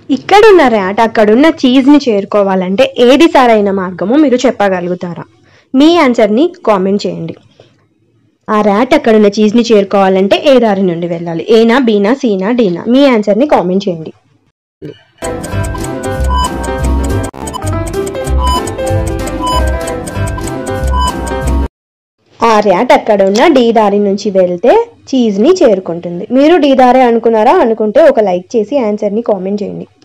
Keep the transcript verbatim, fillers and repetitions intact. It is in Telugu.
ఇక్కడున్న ర్యాట్ అక్కడున్న చీజ్ని చేరుకోవాలంటే ఏది సరైన మార్గమో మీరు చెప్పగలుగుతారా? మీ ఆన్సర్ని కామెంట్ చేయండి. ఆ ర్యాట్ అక్కడున్న చీజ్ని చేరుకోవాలంటే ఏ దారి నుండి వెళ్ళాలి? ఏనా, బీనా, సీనా, డీనా? మీ ఆన్సర్ని కామెంట్ చేయండి. ఆ ర్యాట్ అక్కడ ఉన్న డి దారి నుంచి వెళ్తే చీజ్ని చేరుకుంటుంది. మీరు డి దారే అనుకున్నారా? అనుకుంటే ఒక లైక్ చేసి ఆన్సర్ని కామెంట్ చేయండి.